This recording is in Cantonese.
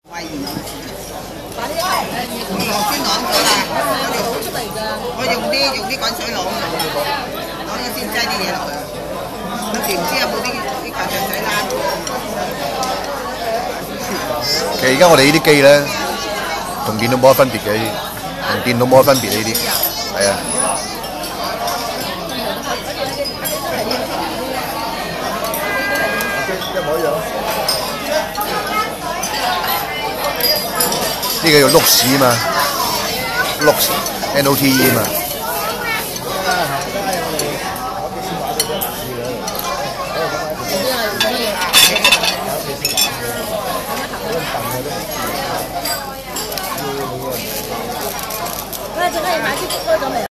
胃炎把啲螺先攞咗啦，攞出嚟㗎。我用啲滾水攞咗先擠啲嘢落去。跟住唔知有冇啲球場仔啦。 其實而家我哋呢啲機咧，同電腦冇乜分別嘅，同電腦冇乜分別呢啲，係啊。一模一樣。呢個叫碌屎嘛，碌 NOTE 嘛。 我哋仲可以買啲開咗未？